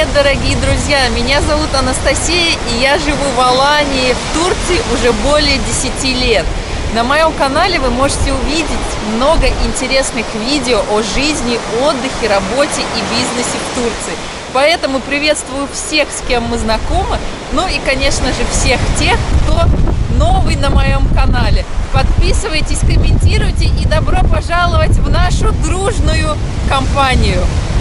Привет, дорогие друзья! Меня зовут Анастасия, и я живу в Алании, в Турции, уже более 10 лет. На моем канале вы можете увидеть много интересных видео о жизни, отдыхе, работе и бизнесе в Турции. Поэтому приветствую всех, с кем мы знакомы, ну и, конечно же, всех тех, кто новый на моем канале. Подписывайтесь, комментируйте и добро пожаловать в нашу дружную компанию!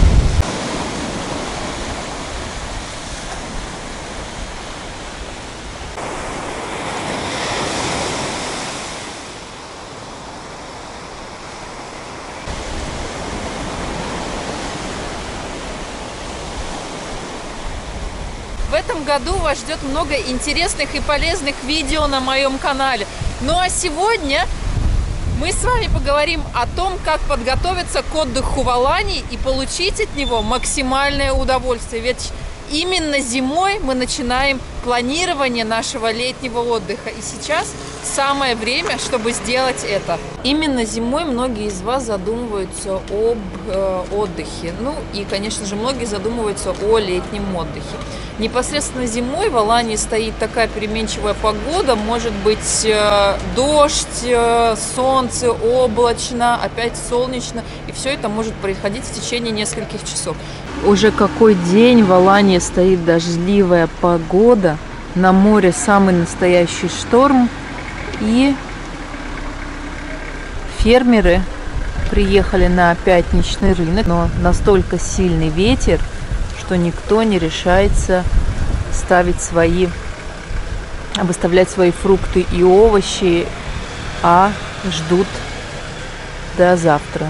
В этом году вас ждет много интересных и полезных видео на моем канале. Ну а сегодня мы с вами поговорим о том, как подготовиться к отдыху в Алании и получить от него максимальное удовольствие. Ведь именно зимой мы начинаем планирование нашего летнего отдыха. И сейчас самое время, чтобы сделать это. Именно зимой многие из вас задумываются об отдыхе. Ну и, конечно же, многие задумываются о летнем отдыхе. Непосредственно зимой в Алании стоит такая переменчивая погода. Может быть дождь, солнце, облачно, опять солнечно. И все это может происходить в течение нескольких часов. Уже какой день в Алании стоит дождливая погода. На море самый настоящий шторм. И фермеры приехали на пятничный рынок. Но настолько сильный ветер, что никто не решается выставлять свои фрукты и овощи, а ждут до завтра.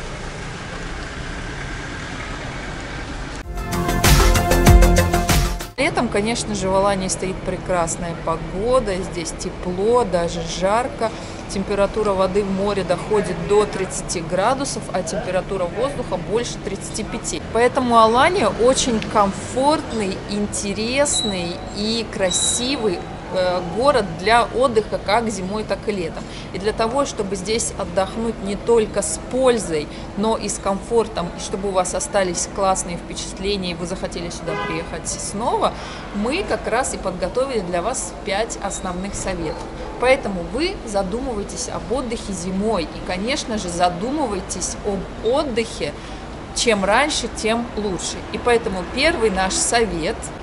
Летом, конечно же, в Алании стоит прекрасная погода, здесь тепло, даже жарко. Температура воды в море доходит до 30 градусов, а температура воздуха больше 35. Поэтому Алания очень комфортный, интересный и красивый город для отдыха как зимой, так и летом. И для того, чтобы здесь отдохнуть не только с пользой, но и с комфортом, и чтобы у вас остались классные впечатления, и вы захотели сюда приехать снова, мы как раз и подготовили для вас 5 основных советов. Поэтому вы задумываетесь об отдыхе зимой и, конечно же, задумывайтесь об отдыхе. Чем раньше, тем лучше. И поэтому первый наш совет –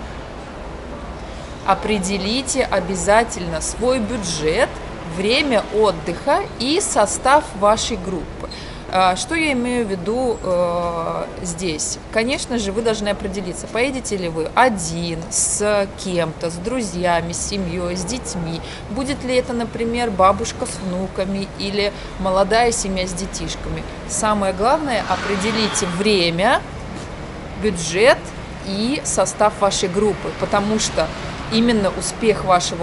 определите обязательно свой бюджет, время отдыха и состав вашей группы. Что я имею в виду здесь? Конечно же, вы должны определиться, поедете ли вы один, с кем-то, с друзьями, с семьей, с детьми. Будет ли это, например, бабушка с внуками или молодая семья с детишками. Самое главное, определите время, бюджет и состав вашей группы, потому что успех вашего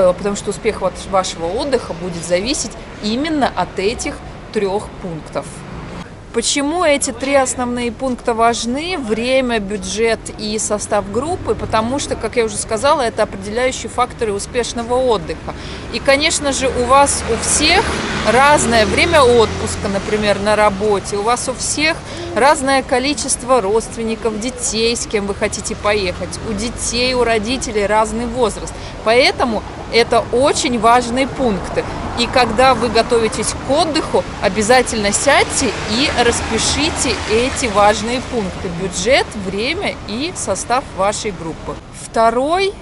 отдыха будет зависеть именно от этих 3 пунктов. Почему эти 3 основные пункта важны? Время, бюджет и состав группы, потому что, как я уже сказала, это определяющие факторы успешного отдыха. И, конечно же, у вас у всех разное время отпуска, например, на работе, у вас у всех разное количество родственников, детей, с кем вы хотите поехать, у детей, у родителей разный возраст. Поэтому это очень важные пункты. И когда вы готовитесь к отдыху, обязательно сядьте и распишите эти важные пункты. Бюджет, время и состав вашей группы. Второй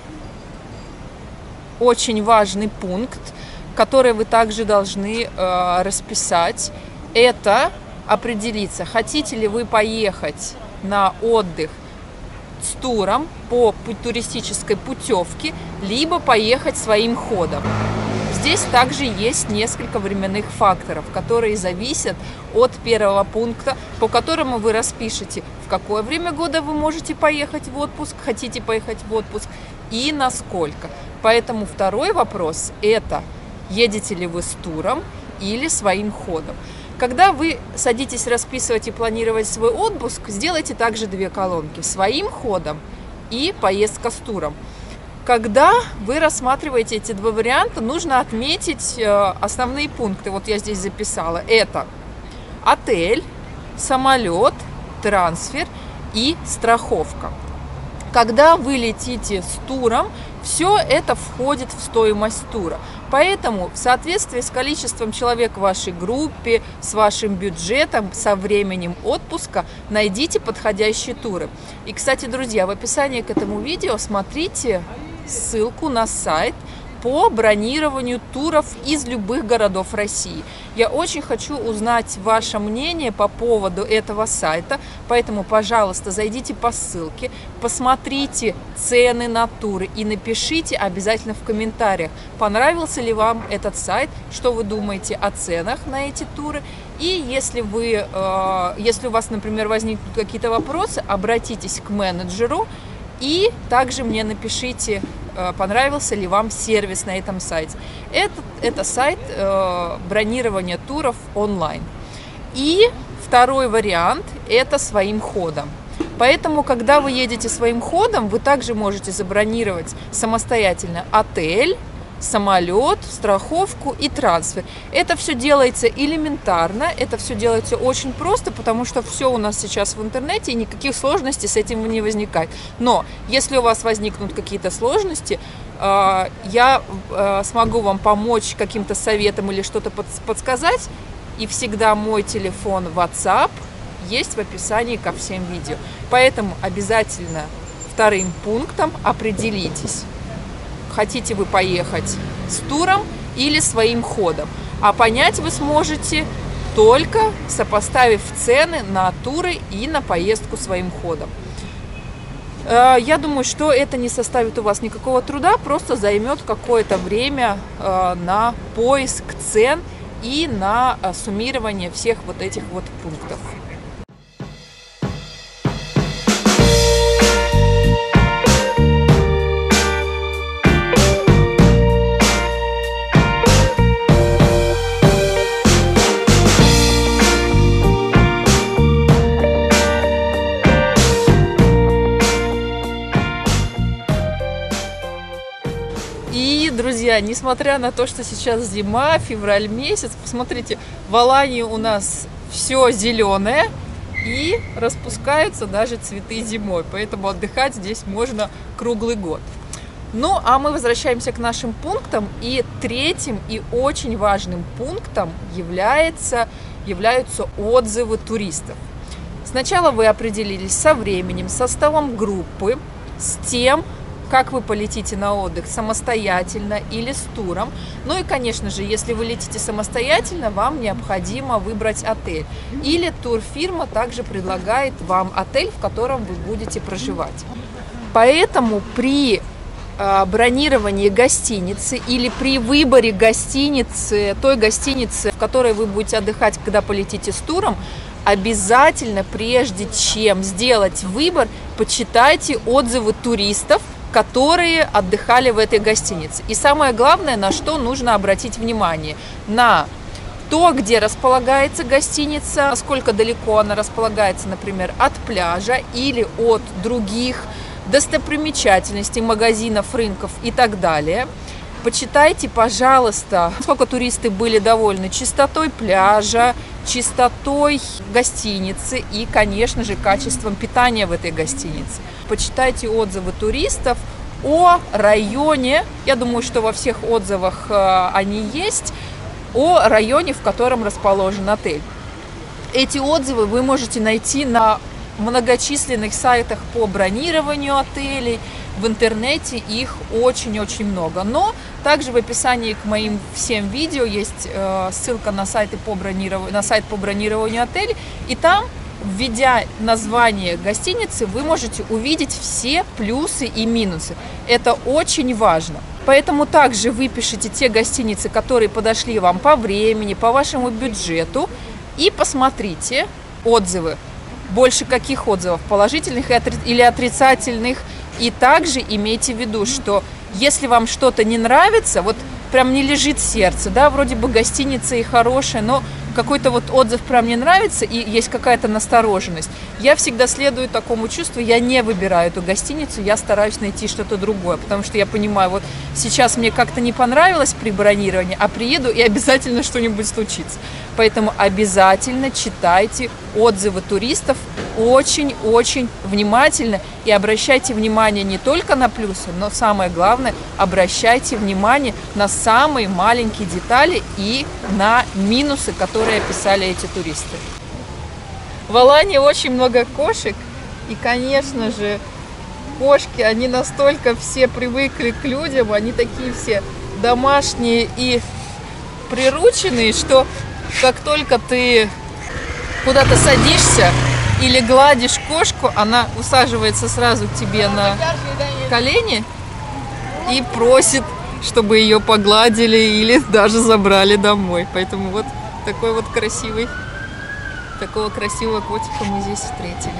очень важный пункт, который вы также должны расписать, это определиться, хотите ли вы поехать на отдых с туром по туристической путевке, либо поехать своим ходом. Здесь также есть несколько временных факторов, которые зависят от первого пункта, по которому вы распишете, в какое время года вы можете поехать в отпуск, хотите поехать в отпуск и насколько. Поэтому второй вопрос – это едете ли вы с туром или своим ходом. Когда вы садитесь расписывать и планировать свой отпуск, сделайте также 2 колонки – своим ходом и поездка с туром. Когда вы рассматриваете эти 2 варианта, нужно отметить основные пункты. Вот я здесь записала. Это отель, самолет, трансфер и страховка. Когда вы летите с туром, все это входит в стоимость тура. Поэтому в соответствии с количеством человек в вашей группе, с вашим бюджетом, со временем отпуска, найдите подходящие туры. И, кстати, друзья, в описании к этому видео смотрите ссылку на сайт по бронированию туров из любых городов России. Я очень хочу узнать ваше мнение по поводу этого сайта, поэтому, пожалуйста, зайдите по ссылке, посмотрите цены на туры и напишите обязательно в комментариях, понравился ли вам этот сайт, что вы думаете о ценах на эти туры. И если у вас, например, возникнут какие-то вопросы, обратитесь к менеджеру и также мне напишите, понравился ли вам сервис на этом сайте. Это сайт бронирования туров онлайн. И второй вариант – это своим ходом. Поэтому, когда вы едете своим ходом, вы также можете забронировать самостоятельно отель, самолет, страховку и трансфер. Это все делается элементарно, это все делается очень просто, потому что все у нас сейчас в интернете, и никаких сложностей с этим не возникает. Но если у вас возникнут какие-то сложности, я смогу вам помочь каким-то советом или что-то подсказать, и всегда мой телефон WhatsApp есть в описании ко всем видео. Поэтому обязательно вторым пунктом определитесь, хотите вы поехать с туром или своим ходом. А понять вы сможете только сопоставив цены на туры и на поездку своим ходом. Я думаю, что это не составит у вас никакого труда, просто займет какое-то время на поиск цен и на суммирование всех вот этих вот пунктов. Друзья, несмотря на то, что сейчас зима, февраль месяц, посмотрите, в Алании у нас все зеленое и распускаются даже цветы зимой, поэтому отдыхать здесь можно круглый год. Ну, а мы возвращаемся к нашим пунктам, и третьим и очень важным пунктом являются отзывы туристов. Сначала вы определились со временем, составом группы, с тем, как вы полетите на отдых самостоятельно или с туром. Ну и, конечно же, если вы летите самостоятельно, вам необходимо выбрать отель. Или турфирма также предлагает вам отель, в котором вы будете проживать. Поэтому при бронировании гостиницы или при выборе гостиницы, той гостиницы, в которой вы будете отдыхать, когда полетите с туром, обязательно, прежде чем сделать выбор, почитайте отзывы туристов, которые отдыхали в этой гостинице. И самое главное, на что нужно обратить внимание, на то, где располагается гостиница, насколько далеко она располагается, например, от пляжа или от других достопримечательностей, магазинов, рынков и так далее. Почитайте, пожалуйста, насколько туристы были довольны чистотой пляжа, чистотой гостиницы и, конечно же, качеством питания в этой гостинице. Почитайте отзывы туристов о районе, я думаю, что во всех отзывах они есть, о районе, в котором расположен отель. Эти отзывы вы можете найти на многочисленных сайтах по бронированию отелей, в интернете их очень-очень много. Но также в описании к моим всем видео есть ссылка на сайт по бронированию отелей, и там, введя название гостиницы, вы можете увидеть все плюсы и минусы. Это очень важно. Поэтому также выпишите те гостиницы, которые подошли вам по времени, по вашему бюджету, и посмотрите отзывы. Больше каких отзывов, положительных или отрицательных. И также имейте в виду, что если вам что-то не нравится, вот прям не лежит сердце, да, вроде бы гостиница и хорошая, но какой-то вот отзыв прям не нравится, и есть какая-то настороженность. Я всегда следую такому чувству, я не выбираю эту гостиницу, я стараюсь найти что-то другое, потому что я понимаю, вот сейчас мне как-то не понравилось при бронировании, а приеду и обязательно что-нибудь случится. Поэтому обязательно читайте отзывы туристов очень-очень внимательно и обращайте внимание не только на плюсы, но самое главное, обращайте внимание на самые маленькие детали и на минусы, которые описали эти туристы. В Алании очень много кошек, и, конечно же, кошки, они настолько все привыкли к людям, они такие все домашние и прирученные, что как только ты куда-то садишься или гладишь кошку, она усаживается сразу к тебе на колени и просит, чтобы ее погладили или даже забрали домой. Поэтому вот такого красивого котика мы здесь встретили.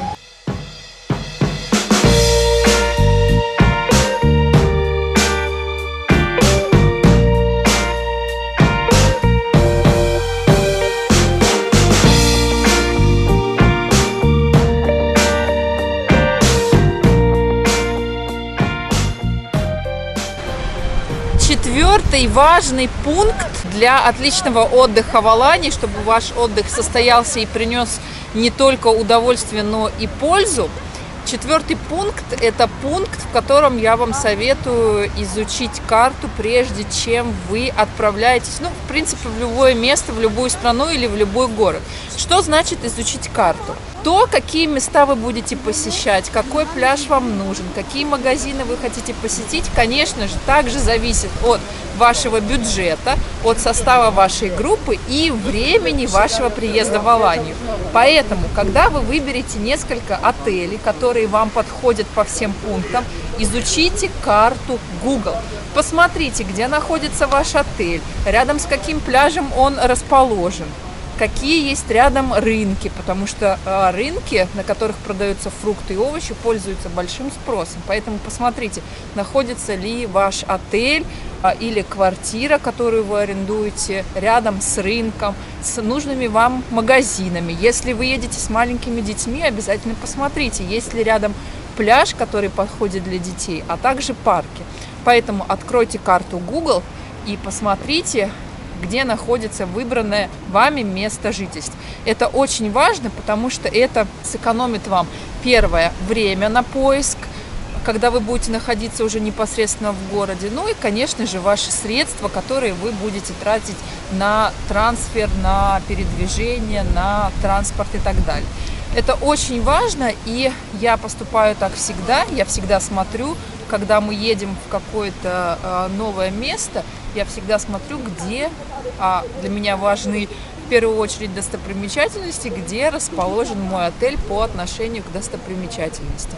Четвертый важный пункт для отличного отдыха в Алании, чтобы ваш отдых состоялся и принес не только удовольствие, но и пользу. Четвертый пункт – это пункт, в котором я вам советую изучить карту, прежде чем вы отправляетесь, ну, в принципе, в любое место, в любую страну или в любой город. Что значит изучить карту? То, какие места вы будете посещать, какой пляж вам нужен, какие магазины вы хотите посетить, конечно же, также зависит от вашего бюджета, от состава вашей группы и времени вашего приезда в Аланию. Поэтому, когда вы выберете несколько отелей, которые вам подходят по всем пунктам, изучите карту Google. Посмотрите, где находится ваш отель, рядом с каким пляжем он расположен. Какие есть рядом рынки, потому что рынки, на которых продаются фрукты и овощи, пользуются большим спросом. Поэтому посмотрите, находится ли ваш отель или квартира, которую вы арендуете, рядом с рынком, с нужными вам магазинами. Если вы едете с маленькими детьми, обязательно посмотрите, есть ли рядом пляж, который подходит для детей, а также парки. Поэтому откройте карту Google и посмотрите, где находится выбранное вами место жительства. Это очень важно, потому что это сэкономит вам, первое, время на поиск, когда вы будете находиться уже непосредственно в городе, ну и, конечно же, ваши средства, которые вы будете тратить на трансфер, на передвижение, на транспорт и так далее. Это очень важно, и я поступаю так всегда, я всегда смотрю, когда мы едем в какое-то новое место, я всегда смотрю, где для меня важны в первую очередь достопримечательности, где расположен мой отель по отношению к достопримечательностям.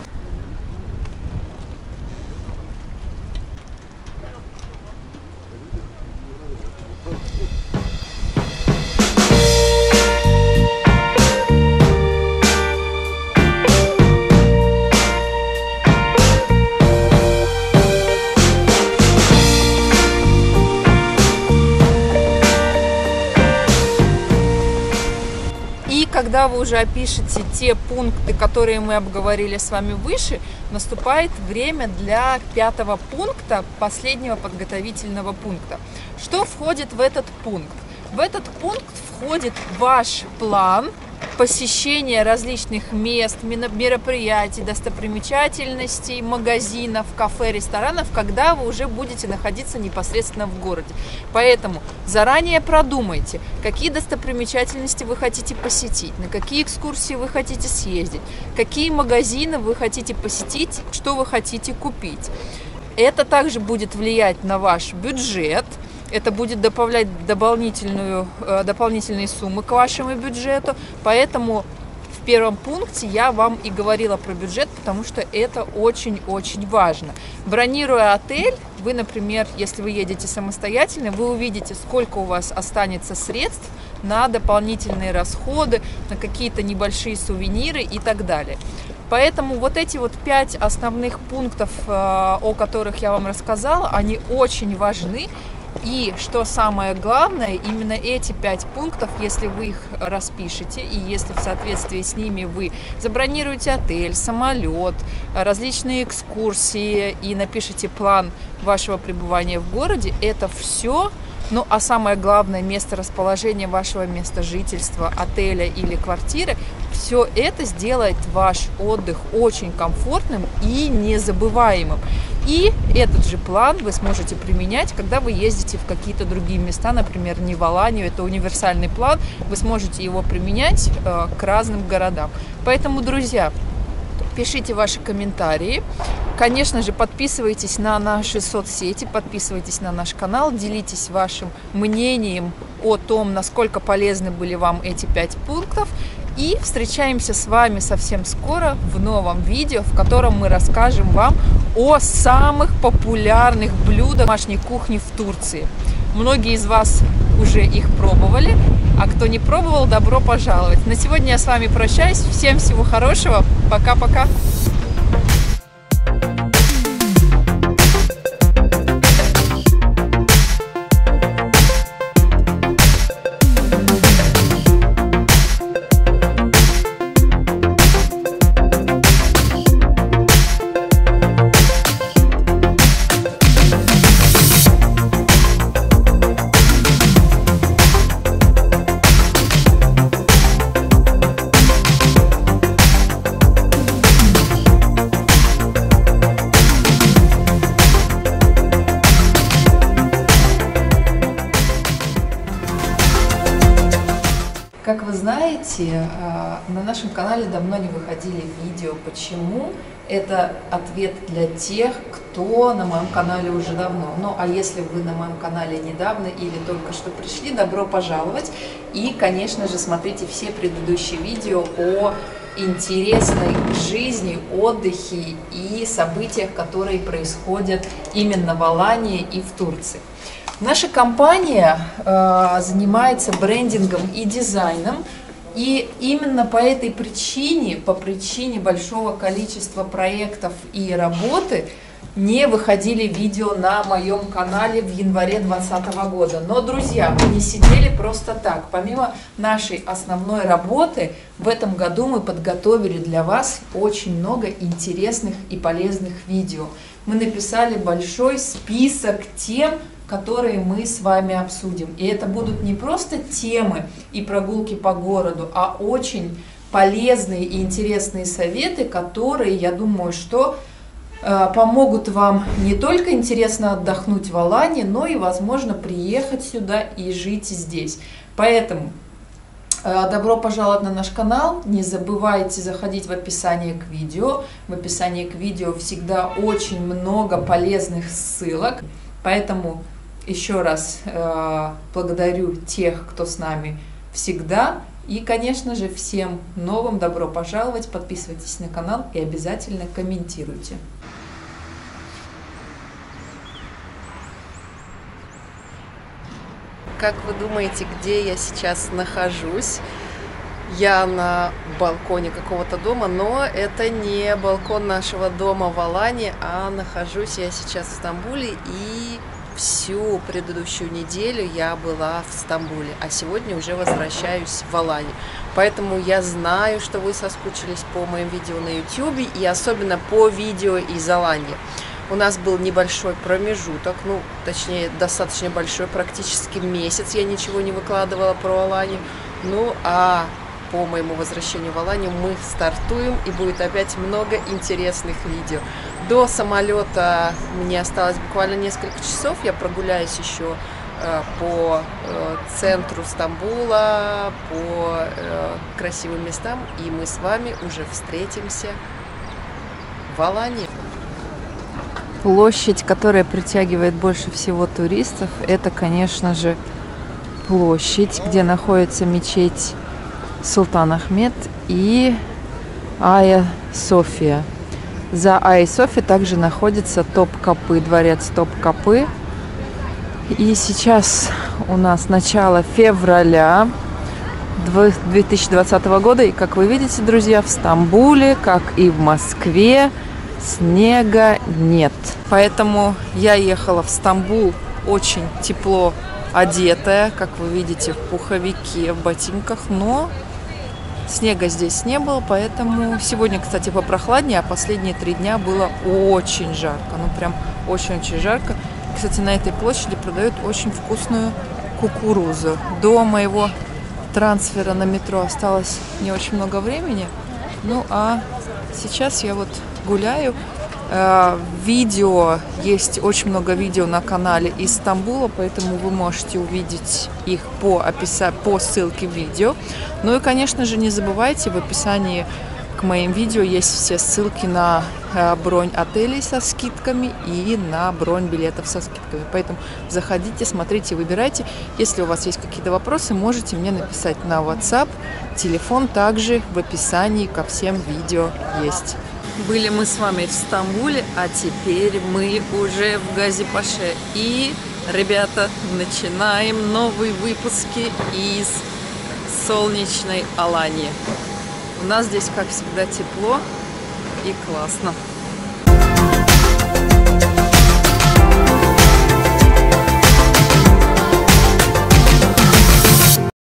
Когда вы уже опишете те пункты, которые мы обговорили с вами выше, наступает время для пятого пункта, последнего подготовительного пункта. Что входит в этот пункт? В этот пункт входит ваш план посещения различных мест, мероприятий, достопримечательностей, магазинов, кафе, ресторанов, когда вы уже будете находиться непосредственно в городе. Поэтому заранее продумайте, какие достопримечательности вы хотите посетить, на какие экскурсии вы хотите съездить, какие магазины вы хотите посетить, что вы хотите купить. Это также будет влиять на ваш бюджет. Это будет добавлять дополнительные суммы к вашему бюджету. Поэтому в первом пункте я вам и говорила про бюджет, потому что это очень-очень важно. Бронируя отель, вы, например, если вы едете самостоятельно, вы увидите, сколько у вас останется средств на дополнительные расходы, на какие-то небольшие сувениры и так далее. Поэтому вот эти вот 5 основных пунктов, о которых я вам рассказала, они очень важны. И что самое главное, именно эти 5 пунктов, если вы их распишете, и если в соответствии с ними вы забронируете отель, самолет, различные экскурсии и напишите план вашего пребывания в городе, это все, ну а самое главное, место расположения вашего места жительства, отеля или квартиры, все это сделает ваш отдых очень комфортным и незабываемым. И этот же план вы сможете применять, когда вы ездите в какие-то другие места, например, не в Аланию, это универсальный план, вы сможете его применять к разным городам. Поэтому, друзья, пишите ваши комментарии. Конечно же, подписывайтесь на наши соцсети, подписывайтесь на наш канал, делитесь вашим мнением о том, насколько полезны были вам эти 5 пунктов. И встречаемся с вами совсем скоро в новом видео, в котором мы расскажем вам о самых популярных блюдах домашней кухни в Турции. Многие из вас уже их пробовали, а кто не пробовал, добро пожаловать. На сегодня я с вами прощаюсь. Всем всего хорошего. Пока-пока. Как вы знаете, на нашем канале давно не выходили видео. Почему? Это ответ для тех, кто на моем канале уже давно. Ну, а если вы на моем канале недавно или только что пришли, добро пожаловать. И, конечно же, смотрите все предыдущие видео о интересной жизни, отдыхе и событиях, которые происходят именно в Алании и в Турции. Наша компания занимается брендингом и дизайном, и именно по этой причине, по причине большого количества проектов и работы, не выходили видео на моем канале в январе 2020 года. Но, друзья, мы не сидели просто так. Помимо нашей основной работы, в этом году мы подготовили для вас очень много интересных и полезных видео. Мы написали большой список тем, которые мы с вами обсудим. И это будут не просто темы и прогулки по городу, а очень полезные и интересные советы, которые, я думаю, что помогут вам не только интересно отдохнуть в Алании, но и, возможно, приехать сюда и жить здесь. Поэтому добро пожаловать на наш канал. Не забывайте заходить в описание к видео. В описании к видео всегда очень много полезных ссылок. Поэтому еще раз благодарю тех, кто с нами всегда. И, конечно же, всем новым добро пожаловать. Подписывайтесь на канал и обязательно комментируйте. Как вы думаете, где я сейчас нахожусь? Я на балконе какого-то дома, но это не балкон нашего дома в Алании, а нахожусь я сейчас в Стамбуле, и всю предыдущую неделю я была в Стамбуле, а сегодня уже возвращаюсь в Аланию. Поэтому я знаю, что вы соскучились по моим видео на YouTube, и особенно по видео из Алании. У нас был небольшой промежуток, ну, точнее, достаточно большой, практически месяц я ничего не выкладывала про Аланию. Ну, а по моему возвращению в Аланию мы стартуем, и будет опять много интересных видео. До самолета мне осталось буквально несколько часов, я прогуляюсь еще по центру Стамбула, по красивым местам, и мы с вами уже встретимся в Алании. Площадь, которая притягивает больше всего туристов, это, конечно же, площадь, где находится мечеть Султан Ахмед и Айя София. За Айей Софией также находится Топкапы, дворец Топкапы. И сейчас у нас начало февраля 2020 года. И, как вы видите, друзья, в Стамбуле, как и в Москве, снега нет. Поэтому я ехала в Стамбул очень тепло одетая, как вы видите, в пуховике, в ботинках, но снега здесь не было, поэтому сегодня, кстати, попрохладнее, а последние 3 дня было очень жарко, ну прям очень-очень жарко. Кстати, на этой площади продают очень вкусную кукурузу. До моего трансфера на метро осталось не очень много времени, ну а сейчас я вот гуляю. Видео, есть очень много видео на канале из Стамбула, поэтому вы можете увидеть их по ссылке в видео. Ну и, конечно же, не забывайте, в описании к моим видео есть все ссылки на бронь отелей со скидками и на бронь билетов со скидками. Поэтому заходите, смотрите, выбирайте. Если у вас есть какие-то вопросы, можете мне написать на WhatsApp. Телефон также в описании ко всем видео есть. Были мы с вами в Стамбуле, а теперь мы уже в Газипаше. И, ребята, начинаем новые выпуски из солнечной Алании. У нас здесь, как всегда, тепло и классно.